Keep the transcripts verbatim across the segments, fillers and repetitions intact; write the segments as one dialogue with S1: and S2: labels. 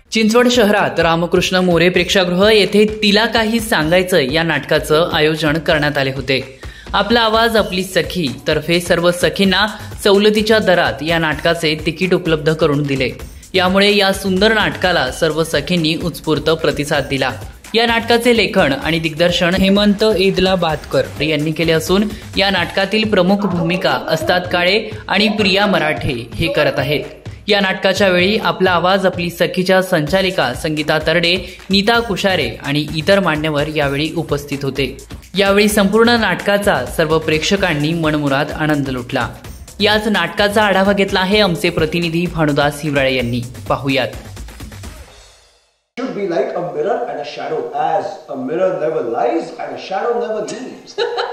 S1: चिंचवड शहरात रामकृष्ण मोरे प्रेक्षागृह येथे तिला काही सांगायचं या नाटकाचं आयोजन करण्यात आले होते। आपला आवाज आपली सखी तर्फे सर्व सखींना सवलतीच्या दरात या नाटकाचे तिकीट उपलब्ध करून दिले। यामुळे या सुंदर नाटकाला सर्व सखींनी उत्स्फूर्त प्रतिसाद दिला। या नाटकाचे लेखन आणि दिग्दर्शन हेमंत इदलाबादकर यांनी केले असून या नाटकातील प्रमुख भूमिका अस्ताद काळे आणि प्रिया मराठे हे करत आहेत। या नाटकाच्या वेळी आपला आवाज आपली सखीच्या संचालिका संगीता तरडे, नीता कुशारे आणि इतर मान्यवर यावेळी उपस्थित होते। यावेळी संपूर्ण नाटकाचा सर्व प्रेक्षकांनी मनमुराद आनंद लुटला। याच नाटकाचा आढावा घेतला आहे आमचे प्रतिनिधी भानुदास हिवराळे यांनी। पाहुयात।
S2: Should be like a mirror and a shadow, as a mirror never lies and a shadow never leaves.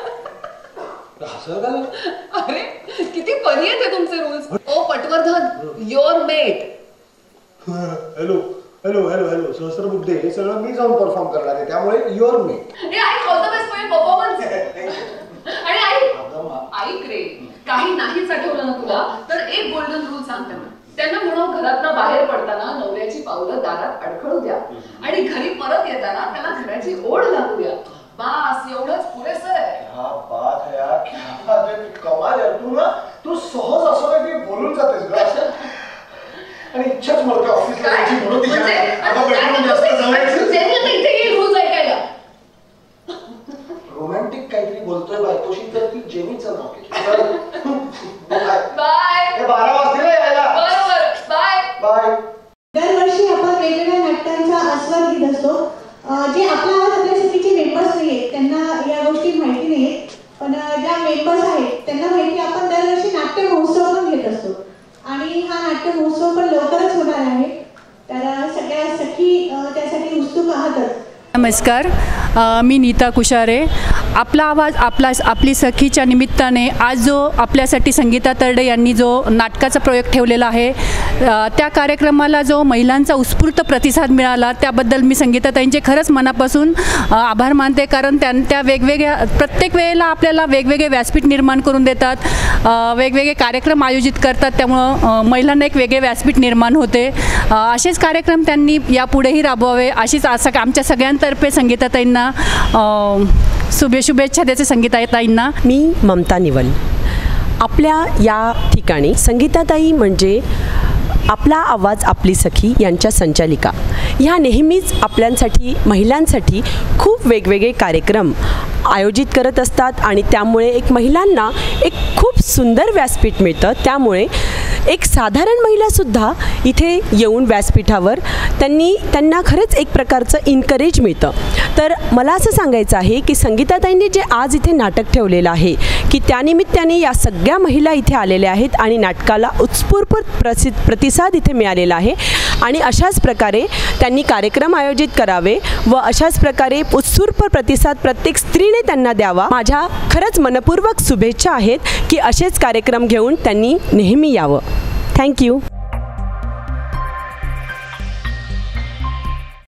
S3: अरे किती फनी आहेत तुमचे रूल्स। ओ Patwardhan, your mate.
S2: Hello hello hello hello Sahasrabuddhe, हे सगळं मी जाऊन परफॉर्म करणार आहे, त्यामुळे युअर मेट।
S3: हे आई all the best for your performance. आणि आई ऐक रे, काही नाहीच आठवलं ना तुला तर एक गोल्डन रूल सांगते मी। त्यांना म्हणून घरातनं बाहेर पडताना नवऱ्याची पावलं दारात अडखळू द्या आणि घरी परत येताना त्याला घराची ओढ लागू द्या। बस एवढंच पुरेसं आहे।
S2: हा बात है यार, क्या बात है, कमाल यार। तू ना तू सहज असं काही बोलून जातेस ग असं, आणि इच्छाच मरते ऑफिसला जायची म्हणून ती आता बेडरूम जास्त जवळच
S3: जेनी इथे ये रूल्स ऐकायला।
S2: रोमॅन्टिक काहीतरी बोलतोय बायकोशी तर ती जेनीचं नाव घे।
S3: बाय।
S2: हे बारा वाजता यायला।
S3: बरोबर, बाय
S2: बाय।
S4: दरवर्षी आपण वेगवेगळ्या नाटकांचा आस्वाद घेत असतो। जे आपला आवाज आपल्या सखीचे मेंबर्स नाहीत त्यांना या गोष्टी माहिती नाहीत, पण ज्या मेंबर्स आहेत त्यांना माहिती आपण दरवर्षी नाट्य महोत्सव पण घेत असतो आणि हा नाट्य महोत्सव पण लवकरच होणार आहे। तर सगळ्या सखी त्यासाठी उत्सुक आहातच।
S5: नमस्कार, मी नीता कुशारे। आपला आवाज आपला आपली सखीच्या निमित्ताने आज जो आपल्यासाठी संगीता तरडे यांनी जो नाटकाचा प्रयोग ठेवलेला आहे त्या कार्यक्रमाला जो महिलांचा उत्स्फूर्त प्रतिसाद मिळाला त्याबद्दल मी संगीताताईंचे खरंच मनापासून आभार मानते। कारण त्या त्या वेगवेगळ्या प्रत्येक वेळेला आपल्याला वेगवेगळे व्यासपीठ निर्माण करून देतात, वेगवेगळे कार्यक्रम आयोजित करतात, त्यामुळं महिलांना एक वेगळे व्यासपीठ निर्माण होते। असेच कार्यक्रम त्यांनी यापुढेही राबवावे अशीच आशा आमच्या सगळ्यांतर्फे संगीताताईंना शुभे शुभेच्छा द्यायचे। संगीताताईंना
S6: मी ममता निवल। आपल्या या ठिकाणी संगीताताई म्हणजे आपला आवाज आपली सखी यांच्या संचालिका ह्या नेहमीच आपल्यासाठी महिलांसाठी खूप वेगवेगळे कार्यक्रम आयोजित करत असतात आणि त्यामुळे एक महिलांना एक खूप सुंदर व्यासपीठ मिळतं। त्यामुळे एक साधारण महिलासुद्धा इथे येऊन व्यासपीठावर त्यांनी त्यांना खरंच एक प्रकारचं इन्करेज मिळतं। तर मला असं सांगायचं आहे की संगीताताईंनी जे आज इथे नाटक ठेवलेलं आहे की त्यानिमित्ताने या सगळ्या महिला इथे आलेल्या आहेत आणि नाटकाला उत्स्फूर्त प्रसिद्ध प्रतिसाद इथे मिळालेला आहे आणि अशाच प्रकारे त्यांनी कार्यक्रम आयोजित करावे व अशाच प्रकारे उत्स्फूर्त प्रतिसाद प्रत्येक स्त्रीने त्यांना द्यावा। माझ्या खरंच मनपूर्वक शुभेच्छा आहेत की असेच कार्यक्रम घेऊन त्यांनी नेहमी यावं। थँक्यू।